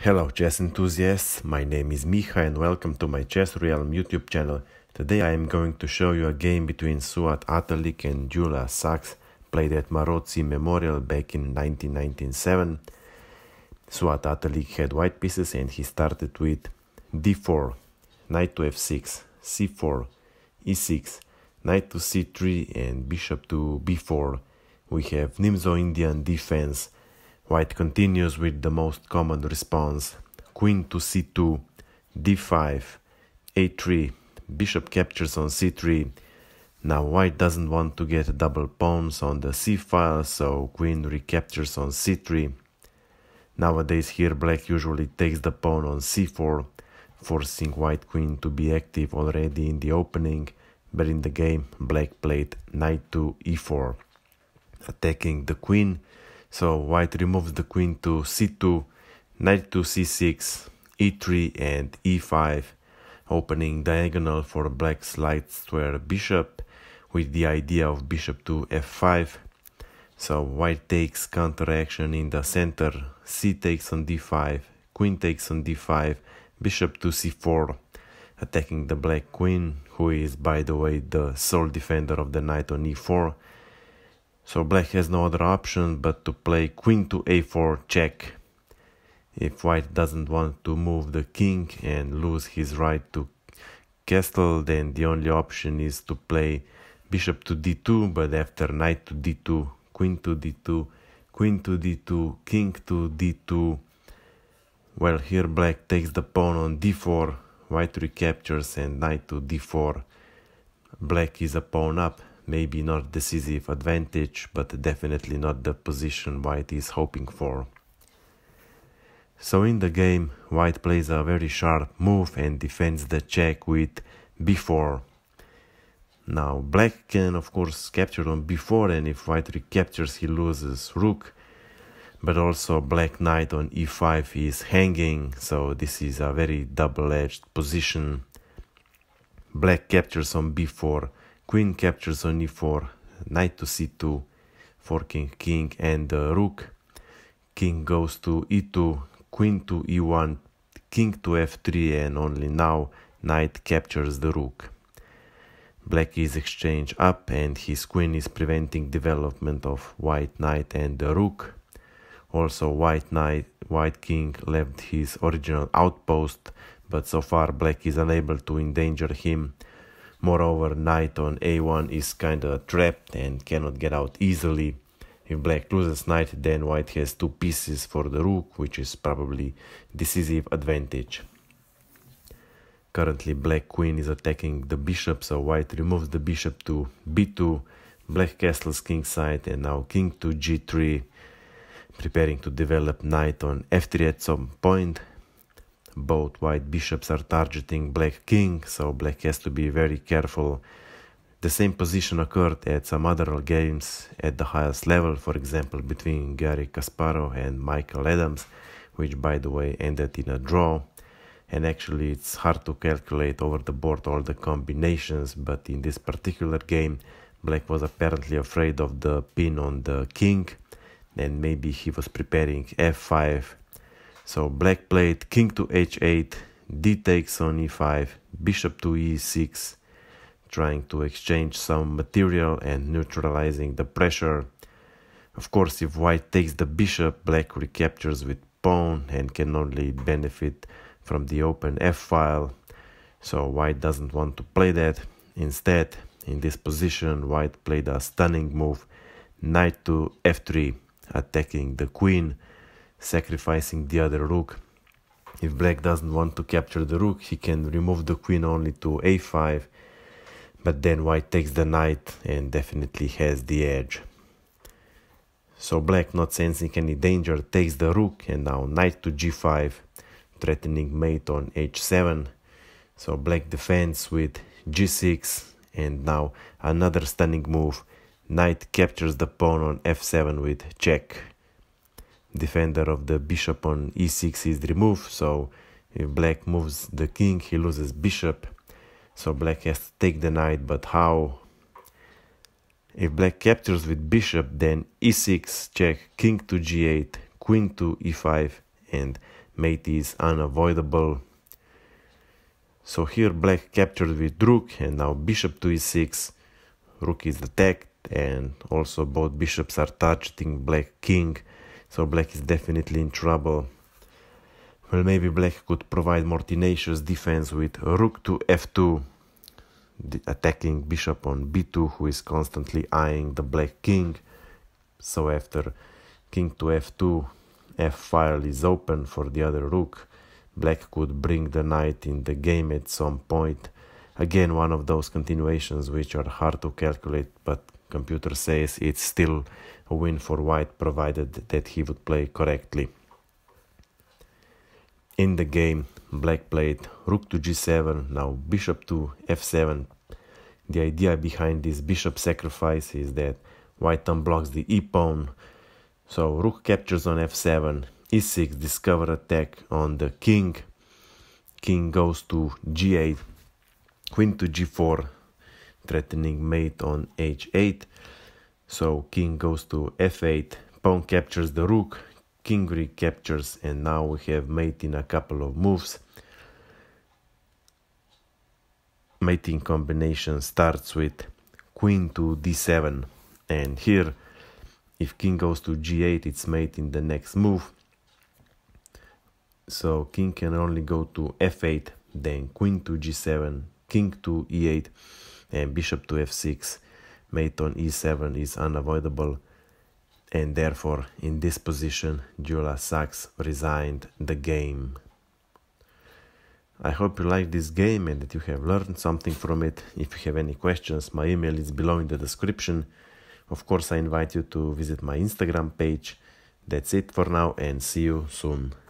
Hello chess enthusiasts, my name is Miha and welcome to my Chess Realm YouTube channel. Today I am going to show you a game between Suat Atalik and Gyula Saks, played at Maroczy Memorial back in 1997. Suat Atalik had white pieces and he started with d4, knight to f6, c4, e6, knight to c3 and bishop to b4. We have Nimzo-Indian defense. White continues with the most common response: queen to c2, d5, a3, bishop captures on c3. Now white doesn't want to get double pawns on the c-file, so queen recaptures on c3. Nowadays here black usually takes the pawn on c4, forcing white queen to be active already in the opening, but in the game black played knight to e4, attacking the queen. So white removes the queen to c2, knight to c6, e3 and e5, opening diagonal for black's light square bishop with the idea of bishop to f5. So white takes counteraction in the center, c takes on d5, queen takes on d5, bishop to c4, attacking the black queen, who is by the way the sole defender of the knight on e4. So black has no other option but to play queen to a4 check. If white doesn't want to move the king and lose his right to castle, then the only option is to play bishop to d2, but after knight to d2, queen to d2, queen to d2, king to d2. Well, here black takes the pawn on d4, white recaptures and knight to d4. Black is a pawn up. Maybe not decisive advantage, but definitely not the position white is hoping for. So in the game, white plays a very sharp move and defends the check with b4. Now black can of course capture on b4, and if white recaptures he loses rook, but also black knight on e5 is hanging, so this is a very double-edged position. Black captures on b4, queen captures on e4, knight to c2, forking king and rook. King goes to e2, queen to e1, king to f3, and only now knight captures the rook. Black is exchanged up and his queen is preventing development of white knight and the rook. Also white king left his original outpost, but so far black is unable to endanger him. Moreover, knight on a1 is kinda trapped and cannot get out easily. If black loses knight, then white has two pieces for the rook, which is probably decisive advantage. Currently black queen is attacking the bishop, so white removes the bishop to b2, black castles kingside, and now king to g3, preparing to develop knight on f3 at some point. Both white bishops are targeting black king, so black has to be very careful. The same position occurred at some other games at the highest level, for example between Garry Kasparov and Michael Adams, which by the way ended in a draw. And actually it's hard to calculate over the board all the combinations, but in this particular game black was apparently afraid of the pin on the king, and maybe he was preparing f5. So black played king to h8, d takes on e5, bishop to e6, trying to exchange some material and neutralizing the pressure. Of course, if white takes the bishop, black recaptures with pawn and can only benefit from the open f-file. So white doesn't want to play that. Instead, in this position, white played a stunning move, knight to f3, attacking the queen, sacrificing the other rook. If black doesn't want to capture the rook, he can remove the queen only to a5, but then white takes the knight and definitely has the edge. So black, not sensing any danger, takes the rook, and now knight to g5, threatening mate on h7. So black defends with g6, and now another stunning move, knight captures the pawn on f7 with check. Defender of the bishop on e6 is removed, so if black moves the king, he loses bishop. So black has to take the knight, but how? If black captures with bishop, then e6 check, king to g8, queen to e5, and mate is unavoidable. So here black captured with rook, and now bishop to e6. Rook is attacked, and also both bishops are targeting black king, so black is definitely in trouble. Well, maybe black could provide more tenacious defense with rook to f2, attacking bishop on b2, who is constantly eyeing the black king. So after king to f2, f file is open for the other rook. Black could bring the knight in the game at some point. Again, one of those continuations which are hard to calculate, but computer says it's still a win for white, provided that he would play correctly. In the game, black played rook to g7, now bishop to f7. The idea behind this bishop sacrifice is that white unblocks the e-pawn, so rook captures on f7, e6, discover attack on the king, king goes to g8, queen to g4, threatening mate on h8, so king goes to f8, pawn captures the rook, king recaptures, and now we have mate in a couple of moves. Mating combination starts with queen to d7, and here if king goes to g8, it's mate in the next move. So king can only go to f8, then queen to g7, king to e8, and bishop to f6. Mate on e7 is unavoidable, and therefore in this position Gyula Saks resigned the game. I hope you liked this game and that you have learned something from it. If you have any questions, my email is below in the description. Of course, I invite you to visit my Instagram page. That's it for now, and see you soon.